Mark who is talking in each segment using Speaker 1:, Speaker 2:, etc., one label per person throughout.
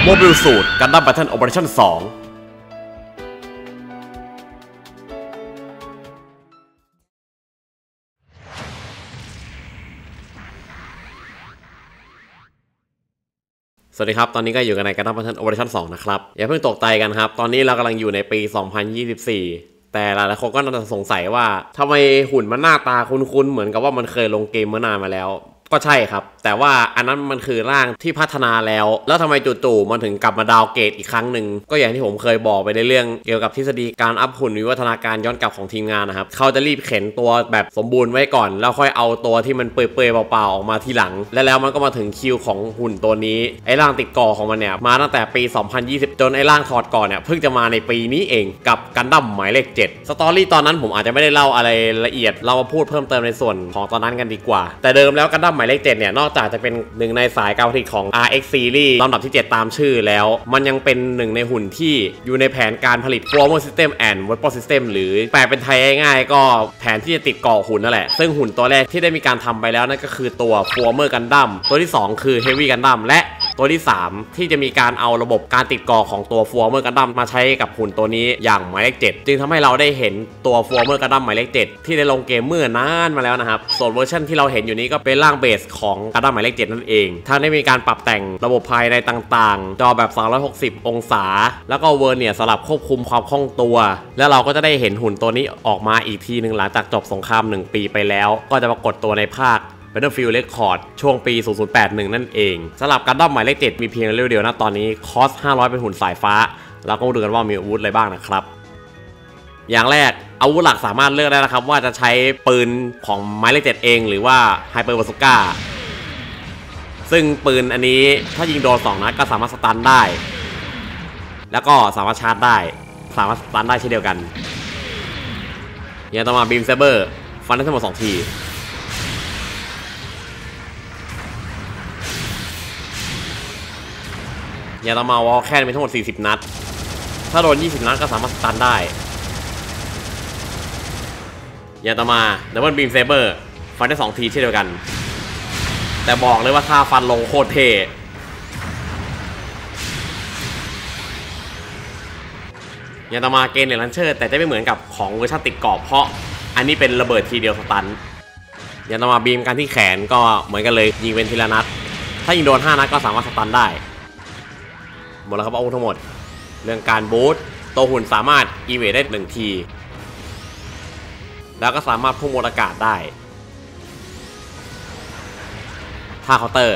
Speaker 1: โมบิลสูตรกันดั้มแบทเทิลโอเปอเรชั่น2สวัสดีครับตอนนี้ก็อยู่กันในกันดั้มแบทเทิลโอเปอเรชั่น2นะครับอย่าเพิ่งตกใจกันครับตอนนี้เรากำลังอยู่ในปี 2024 แต่หลายๆคนก็น่าจะสงสัยว่าทำไมหุ่นมันหน้าตาคุ้นๆเหมือนกับว่ามันเคยลงเกมเมื่อนานมาแล้วก็ใช่ครับแต่ว่าอันนั้นมันคือร่างที่พัฒนาแล้วทำไมจู่ๆมันถึงกลับมาดาวเกรดอีกครั้งหนึ่งก็อย่างที่ผมเคยบอกไปในเรื่องเกี่ยวกับทฤษฎีการอัพหุ่นวิวัฒนาการย้อนกลับของทีมงานนะครับเขาจะรีบเข็นตัวแบบสมบูรณ์ไว้ก่อนแล้วค่อยเอาตัวที่มันเปื่อยๆเปล่าๆออกมาทีหลังแล้วมันก็มาถึงคิวของหุ่นตัวนี้ไอ้ร่างติดก่อของมันเนี่ยมาตั้งแต่ปี 2020 จนไอ้ร่างถอดก่อนเนี่ยเพิ่งจะมาในปีนี้เองกับกันดั้มหมายเลข 7สตอรี่ตอนนั้นผมอาจจะไม่ได้เล่าอะไรละเอียดเรามาพูดเพิ่มเติมในส่วนของตอนนั้นกันดีกว่าแต่เดิมแล้วกันดั้มหมายเลข 7เนี่ยนอกจากจะเป็นหนึ่งในสายการผลิตของ RX Series ลำดับที่ 7 ตามชื่อแล้วมันยังเป็นหนึ่งในหุ่นที่อยู่ในแผนการผลิต Former System and Weapon System หรือแปลเป็นไทยง่ายๆก็แผนที่จะติดก่อหุ่นนั่นแหละซึ่งหุ่นตัวแรกที่ได้มีการทำไปแล้วนั่นก็คือตัว Former Gundam ตัวที่ 2 คือ Heavy Gundam และตัวที่ 3 ที่จะมีการเอาระบบการติดก่อของตัว Former Gundam มาใช้กับหุ่นตัวนี้อย่างหมายเลข 7จึงทำให้เราได้เห็นตัว Former Gundam หมายเลข 7ที่ได้ลงเกมเมื่อนานมาแล้วนะครับส่วนเวอร์ชันที่เราเห็นอยู่นี้ก็เป็นร่างเบสของ Gundam หมายเลข 7นั่นเองท่านได้มีการปรับแต่งระบบภายในต่างๆจอแบบ360องศาแล้วก็เวอร์เนี่ยสำหรับควบคุมความคล่องตัวแล้วเราก็จะได้เห็นหุ่นตัวนี้ออกมาอีกทีหนึ่งหลังจากจบสงคราม1 ปีไปแล้วก็จะปรากฏตัวในภาค Battlefield Record ช่วงปี 0081 นั่นเองสำหรับกันดั้มหมายเลข 7มีเพียงเลเวลเดียวนะตอนนี้คอส500เป็นหุ่นสายฟ้าเราก็ดูกันว่ามีอาวุธอะไรบ้างนะครับอย่างแรกอาวุธหลักสามารถเลือกได้นะครับว่าจะใช้ปืนของหมายเลข 7เองหรือว่าไฮเปอร์บาซูก้าซึ่งปืนอันนี้ถ้ายิงโดน2 นัดก็สามารถสตันได้แล้วก็สามารถชาร์จได้สามารถสตันได้เช่นเดียวกันอย่างต่อมาบีมเซเบอร์ฟันได้ทั้งหมด2 ทีอย่างต่อมาวอลแคนมีทั้งหมด40 นัดถ้าโดน20 นัดก็สามารถสตันได้อย่างต่อมาดับเบิลบีมเซเบอร์ฟันได้2 ทีเช่นเดียวกันแต่บอกเลยว่าท่าฟันลงโคตรเท่อย่างต่อมาเกนเนอร์ลันเชอร์แต่จะไม่เหมือนกับของเวอร์ชันติดกรอบเพราะอันนี้เป็นระเบิดทีเดียวสตันอย่างต่อมาบีมกันที่แขนก็เหมือนกันเลยยิงเป็นทีละนัดถ้ายิงโดน5 นัดก็สามารถสตันได้หมดแล้วครับอาวุธทั้งหมดเรื่องการบูทตัวหุ่นสามารถอีเวทได้1 ทีแล้วก็สามารถพุ่งบนอากาศได้ท่าเคาน์เตอร์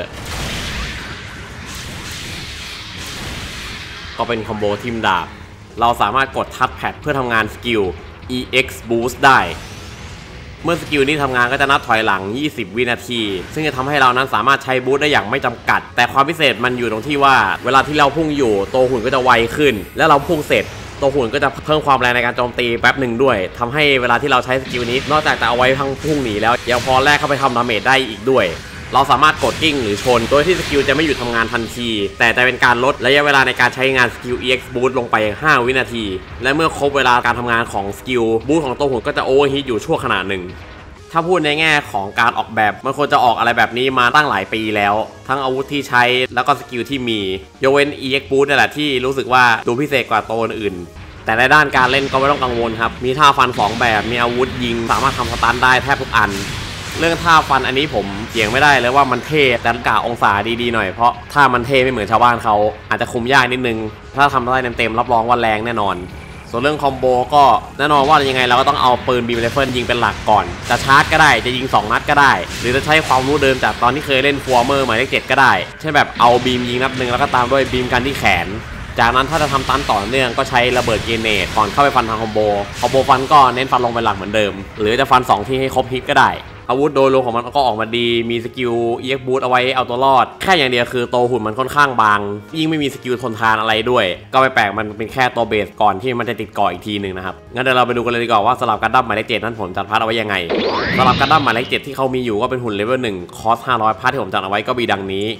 Speaker 1: ก็เป็นคอมโบทิมดาบเราสามารถกดทัชแพดเพื่อทำงานสกิล EX Boost ได้เมื่อสกิลนี้ทำงานก็จะนับถอยหลัง20 วินาทีซึ่งจะทำให้เรานั้นสามารถใช้บูสต์ได้อย่างไม่จำกัดแต่ความพิเศษมันอยู่ตรงที่ว่าเวลาที่เราพุ่งอยู่ตัวหุ่นก็จะไวขึ้นและเราพุ่งเสร็จตัวหุ่นก็จะเพิ่มความแรงในการโจมตีแป๊บหนึ่งด้วยทำให้เวลาที่เราใช้สกิลนี้นอกจากจะเอาไว้ทั้งพุ่งหนีแล้วยังพอแลกเข้าไปทำดาเมจได้อีกด้วยเราสามารถกดกิ้งหรือชนโดยที่สกิลจะไม่หยุดทำงานทันทีแต่จะเป็นการลดระยะเวลาในการใช้งานสกิล EX Boost ลงไป5 วินาทีและเมื่อครบเวลาการทำงานของสกิลบูสต์ของตัวหุ่นก็จะโอเวอร์ฮีทอยู่ชั่วขณะหนึ่งถ้าพูดในแง่ของการออกแบบมันควรจะออกอะไรแบบนี้มาตั้งหลายปีแล้วทั้งอาวุธที่ใช้แล้วก็สกิลที่มียกเว้น EX Boost นี่แหละที่รู้สึกว่าดูพิเศษกว่าตัวอื่นแต่ในด้านการเล่นก็ไม่ต้องกังวลครับมีท่าฟัน2 แบบมีอาวุธยิงสามารถทำสตันได้แทบทุกอันเรื่องท่าฟันอันนี้ผมเถียงไม่ได้เลยว่ามันเท่แต่กะองศาดีๆหน่อยเพราะถ้ามันเท่ไม่เหมือนชาวบ้านเขาอาจจะคุมยากนิดนึงถ้าทำได้เต็มๆรับรองว่าแรงแน่นอนส่วนเรื่องคอมโบก็แน่นอนว่ายังไงเราก็ต้องเอาปืนบีมไรเฟิลยิงเป็นหลักก่อนจะชาร์จก็ได้จะยิง2 นัดก็ได้หรือจะใช้ความรู้เดิมจากตอนที่เคยเล่นฟอร์เมอร์หมายเลข 7ก็ได้เช่นแบบเอาบีมยิงนัดนึงแล้วก็ตามด้วยบีมกันที่แขนจากนั้นถ้าจะทำตันต่อเนื่องก็ใช้ระเบิดเกเนตก่อนเข้าไปฟันทางคอมโบฟันก็เน้นฟันลงเป็นหลักเหมือนเดิมหรือจะฟัน2 ทีให้ครบฮิตก็ได้อาวุธโดยรวมของมันก็ออกมาดีมีสกิล EX Boost เอาไว้เอาตัวรอดแค่อย่างเดียวคือตัวหุ่นมันค่อนข้างบางยิ่งไม่มีสกิลทนทานอะไรด้วยก็ไปแปลกมันเป็นแค่ตัวเบสก่อนที่มันจะติดก่ออีกทีหนึ่งนะครับงั้นเดี๋ยวเราไปดูกันเลยดีกว่าว่าสำหรับกันดั้มหมายเลข 7นั้นผมจัดพาร์ทเอาไว้ยังไงสำหรับกันดั้มหมายเลข 7ที่เขามีอยู่ก็เป็นหุ่นเลเวล 1คอส500พาร์ทที่ผมจัดเอาไว้ก็มีดังนี้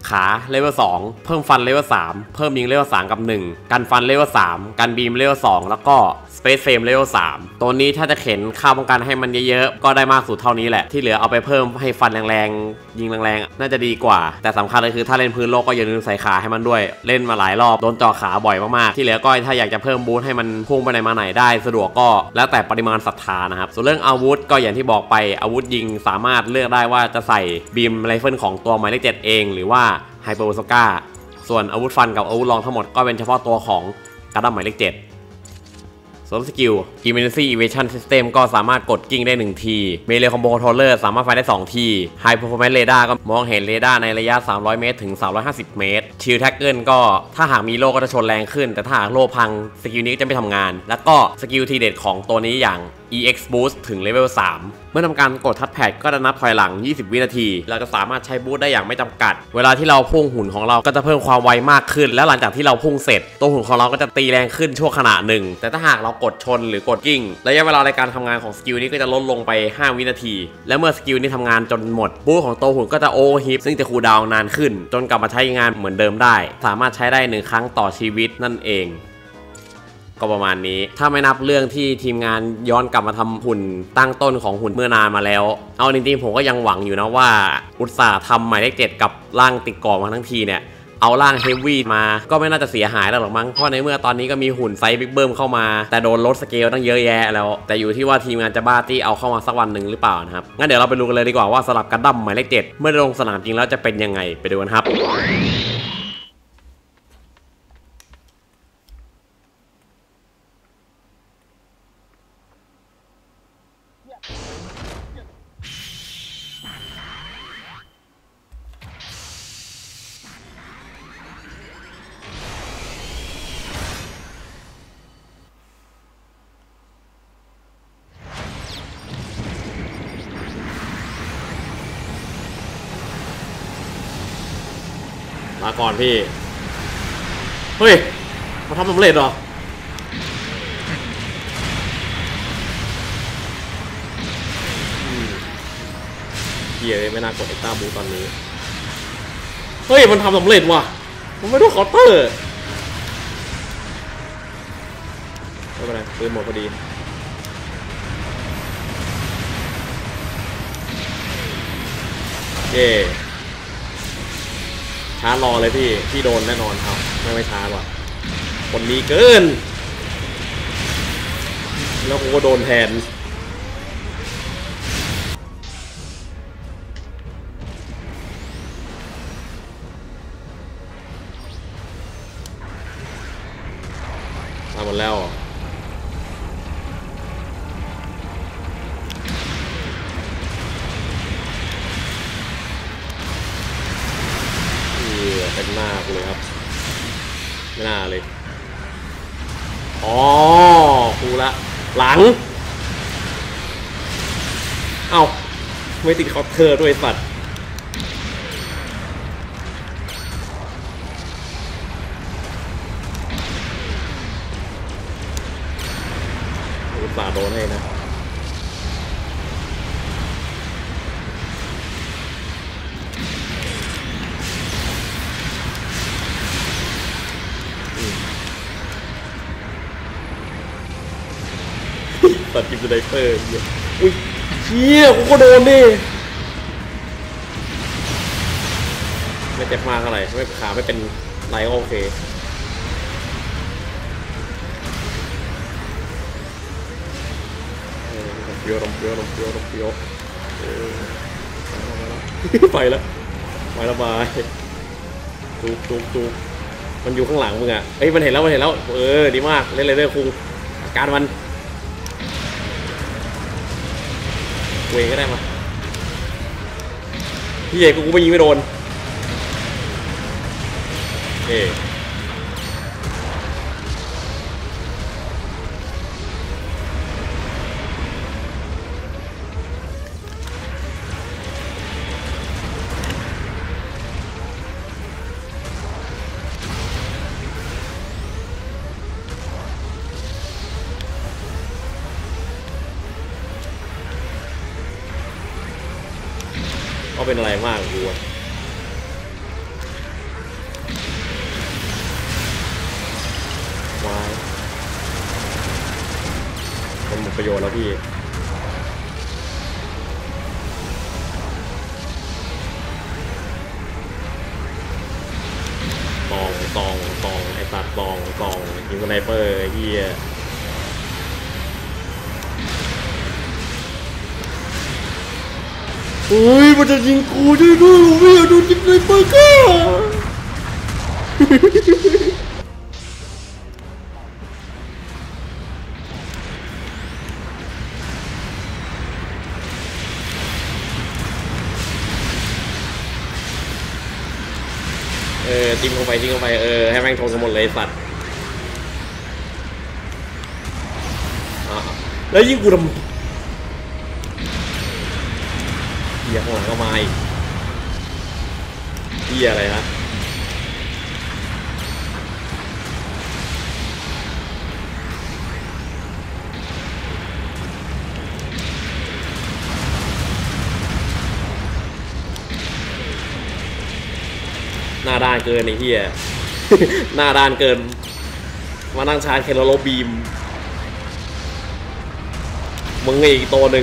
Speaker 1: ขาเลเวล2เพิ่มฟันเลเวล3เพิ่มยิงเลเวล3กับ1กันฟันเลเวล3กันบีมเลเวล2แล้วก็สเปซเฟรมเลเวล3ตัวนี้ถ้าจะเข็นค่าป้องกันให้มันเยอะๆก็ได้มากสุดเท่านี้แหละที่เหลือเอาไปเพิ่มให้ฟันแรงๆยิงแรงๆน่าจะดีกว่าแต่สำคัญเลยคือถ้าเล่นพื้นโลกก็อย่าลืมใส่ขาให้มันด้วยเล่นมาหลายรอบโดนจ่อขาบ่อยมากๆที่เหลือก็ถ้าอยากจะเพิ่มบูทให้มันพุ่งไปไหนมาไหนได้สะดวกก็แล้วแต่ปริมาณศรัทธานะครับส่วนเรื่องอาวุธก็อย่างที่บอกไปอาวุธยิงสามารถเลือกได้ว่าจะใส่บีมไรเฟิลของตัวหมายเลข7เองหรือว่าไฮเปอร์โบซาก้าส่วนอาวุธฟันกับอาวุธรองทั้งหมดก็เป็นเฉพาะตัวของกระดั้มหมายเลข7ส่วนสกิล Emergency Evasion System ก็สามารถกดกิ้งได้1ทีเมเลคอมโบคอนโทรลเลอร์สามารถไฟได้2ที High Performance Radar ก็มองเห็นเรดาร์ในระยะ300เมตรถึง350เมตร Shield Tackle ก็ถ้าหากมีโล่ก็จะชนแรงขึ้นแต่ถ้าหากโล่พังสกิลนี้จะไม่ทำงานแล้วก็สกิลทีเด็ดของตัวนี้อย่าง EX Boost ถึงเลเวล3เมื่อทำการกดทัชแพดก็จะนับถอยหลัง20วินาทีเราจะสามารถใช้บูสต์ได้อย่างไม่จำกัดเวลาที่เราพุ่งหุ่นของเราก็จะเพิ่มความไวมากขึ้นแล้วหลังจากที่เราพุ่งเสร็จตัวหุ่นของเราก็จะตีแรงขึ้นชั่วขณะหนึ่งแต่ถ้าหากเรากดชนหรือกดกิ้งระยะเวลาในการทำงานของสกิลนี้ก็จะลดลงไป5วินาทีและเมื่อสกิลนี้ทำงานจนหมดบูสต์ของตัวหุ่นก็จะโอเวอร์ฮีทซึ่งจะคูลดาวน์นานขึ้นจนกลับมาใช้งานเหมือนเดิมได้สามารถใช้ได้1ครั้งต่อชีวิตนั่นเองก็ประมาณนี้ถ้าไม่นับเรื่องที่ทีมงานย้อนกลับมาทำหุ่นตั้งต้นของหุ่นเมื่อนานมาแล้วเอาจริงๆผมก็ยังหวังอยู่นะว่าอุตส่าห์ทำหมายเลข7กับร่างติดกรอบมาทั้งทีเนี่ยเอาร่างเฮฟวี่มาก็ไม่น่าจะเสียหายแล้วหรอกมั้งเพราะในเมื่อตอนนี้ก็มีหุ่นไซส์บิ๊กเบิ้มเข้ามาแต่โดนลดสเกลตั้งเยอะแยะแล้วแต่อยู่ที่ว่าทีมงานจะบ้าที่เอาเข้ามาสักวันหนึ่งหรือเปล่านะครับงั้นเดี๋ยวเราไปดูกันเลยดีกว่าว่าสลับกันดั้มหมายเลข7เมื่อลงสนามจริงแล้วจะเป็นยังไงไปดูกันครับมาก่อนพี่เฮ้ยมาทำสำเร็จเหรอเหี้ยไม่น่ากดเอ็กซ์ตร้าบูตอนนี้เฮ้ยมันทำสำเร็จว่ะมันไม่ต้องเคาน์เตอร์ไม่เป็นไรปืนหมดพอดีเย่ช้ารอเลยพี่โดนแน่นอนครับไม่ช้าว่ะคนนี้เกินแล้วกูก็โดนแทนทำหมดแล้วเป็นหน้ากูเลยครับไม่น่าเลยอ๋อกูละหลังเอ้าไม่ติดเคาน์เตอร์ด้วยสัตว์อุตส่าห์โดนให้นะตัดกิมสไนเปอร์อุ้ยเชี่ยกูก็โดนดิไม่เจ็บมากเท่าไหร่ไม่ขาไม่เป็นไรก็โอเคเปียวเปียวเปียวเปียวไปแล้วบายจูมันอยู่ข้างหลังมึงอ่ะเอ้ยมันเห็นแล้วดีมากเล่นเลยคุงการมันเวก็ได้มาพี่เอกกูไม่ยิงไม่โดนก็เป็นอะไรมากกูประโยชน์แล้วพี่ตองไอ้สัตว์ตองยิงสไนเปอร์เฮียโอ้ยมันจะยิงกูด้วยผมไม่อยากโดนยิงสไนเปอร์ก็จิ้มเข้าไปให้แม่งทนกันหมดเลยสัตว์แล้วยิ่งกูทำเหี้ยข้างหลังก็มาอีกเหี้ยอะไรนะหน้าด้านเกินไอ้เหี้ย หน้าด้านเกินมานั่งชาร์จเคโลบีมมึงอีกตัวหนึ่ง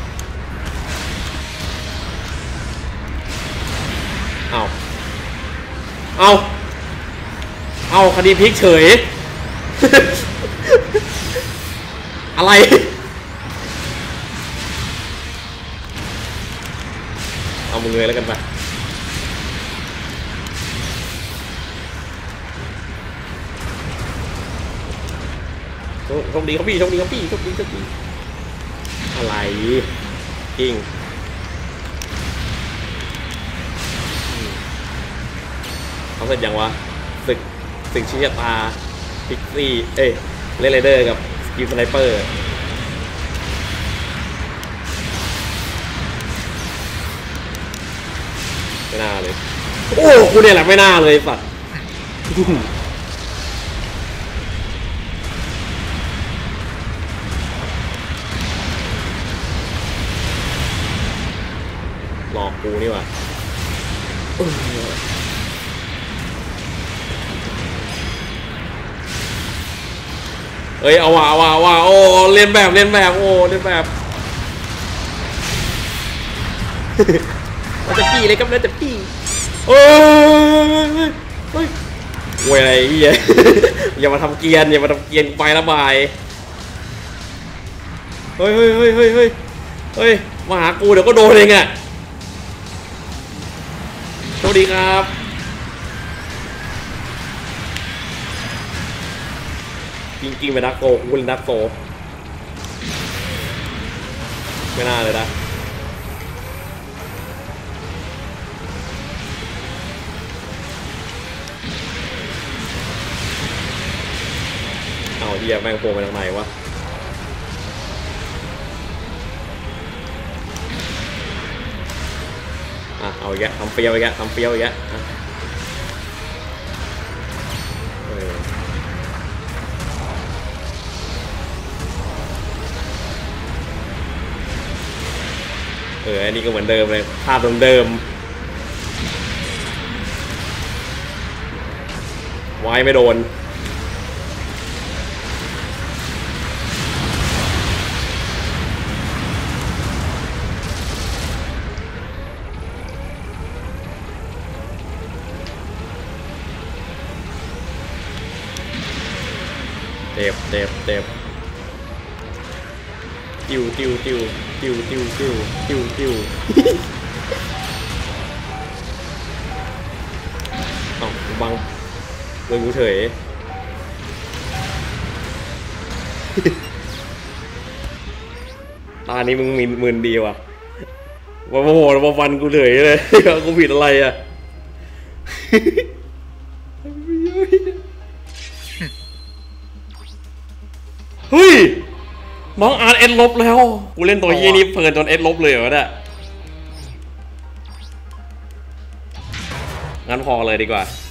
Speaker 1: เอาคดีพลิกเฉย อะไรเอามึงเลยแล้วกันไปโชคดีครับพี่อะไรจริงเขาเสร็จยังวะศึกชิชะตาพิกซี่เลนไรเดอร์กับสกิลสไนเปอร์ไม่น่าเลยโอ้กูเนี่ยแหละไม่น่าเลยสัตว์หลอกกูนี่ว่ะเอาว่ะโอ้เล่นแบบโอ้เล่นแบบมันจะปี้เลยครับจะปี้เว้ยอะไรเหี้ยอย่ามาทำเกียนไประบายเฮ้ยมาหากูเดี๋ยวก็โดนเองอ่ะสวัสดีครับจริงเป็นนักโกกูเป็นนักโกไม่น่าเลยนะเอาเฮียแม่งโผล่มาจากไหนวะเอาอีกแล้วทำเฟี้ยวอีกแล้วอันนี้ก็เหมือนเดิมเลยภาพเดิมไว้ไม่โดนเจ็บติวบังเลยกูเฉยตานี้มึงมีหมื่นดีว่ะว่าโมโหว่าฟันกูเฉยเลยกูผิดอะไรอ่ะเฮ้ยน้องอาร์เอสลบแล้วกูเล่นตัวยี่นี้เพลินจนเอสลบเลยเหรอเนี่ยงั้นพอเลยดีกว่า